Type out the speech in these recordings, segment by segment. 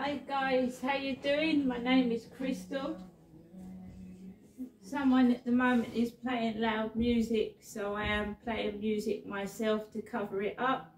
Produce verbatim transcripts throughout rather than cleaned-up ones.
Hi guys, how you doing? My name is Crystal. Someone at the moment is playing loud music, so I am playing music myself to cover it up.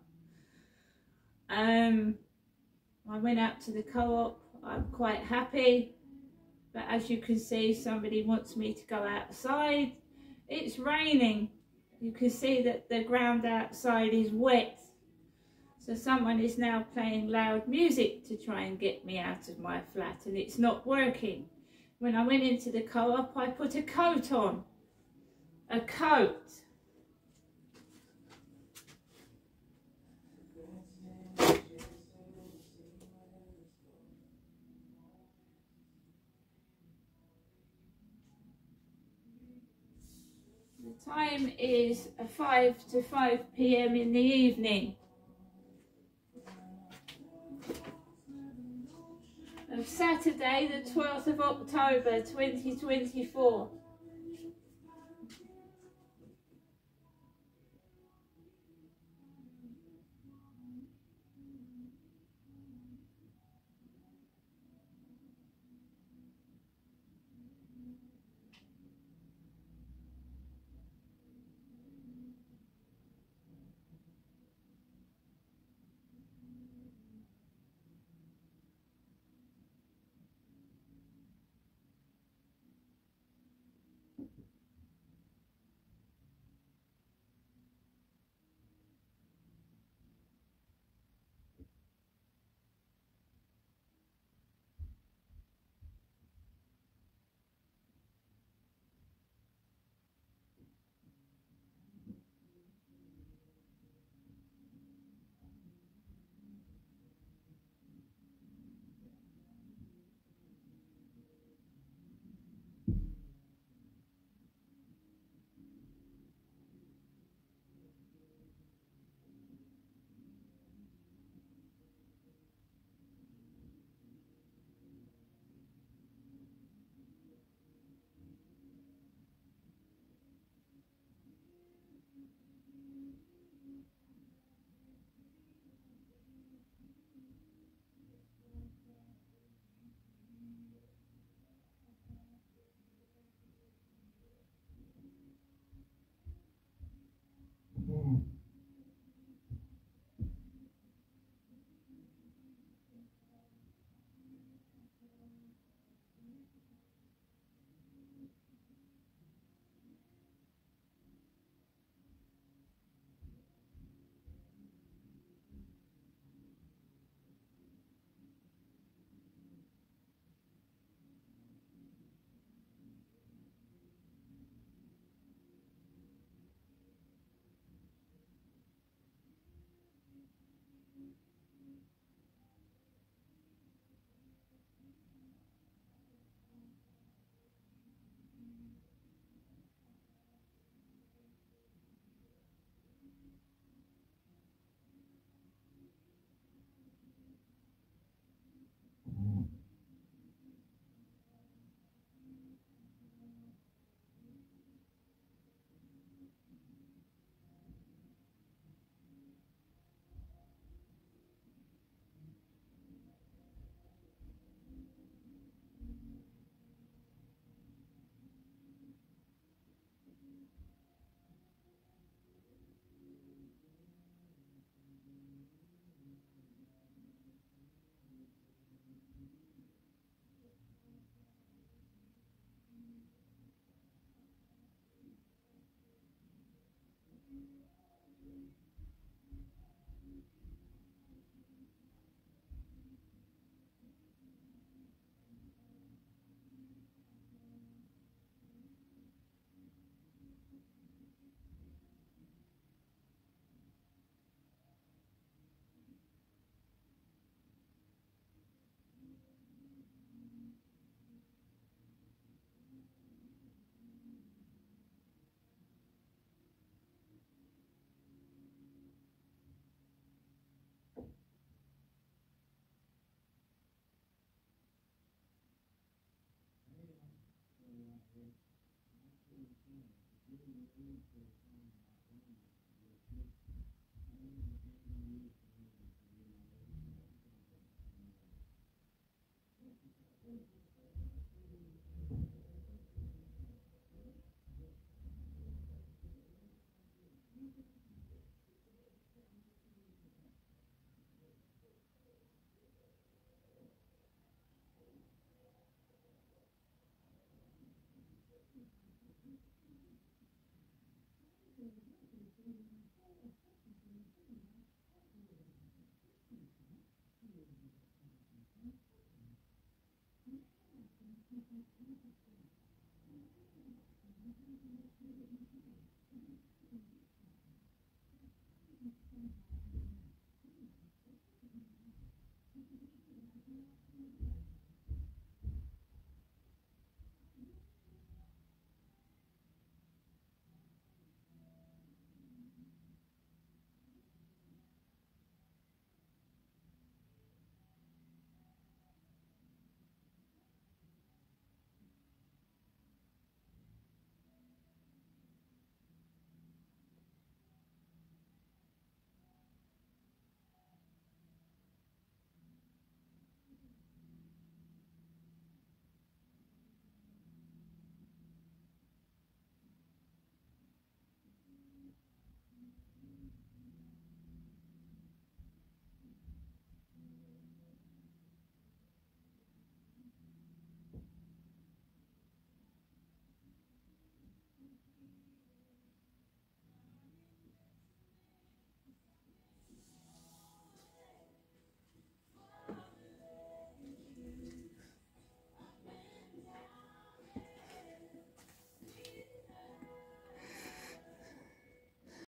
Um, I went out to the co-op. I'm quite happy, but as you can see, somebody wants me to go outside. It's raining. You can see that the ground outside is wet. So someone is now playing loud music to try and get me out of my flat, and it's not working. When I went into the co-op, I put a coat on. A coat. The time is five to five p m in the evening of Saturday, the twelfth of October twenty twenty-four.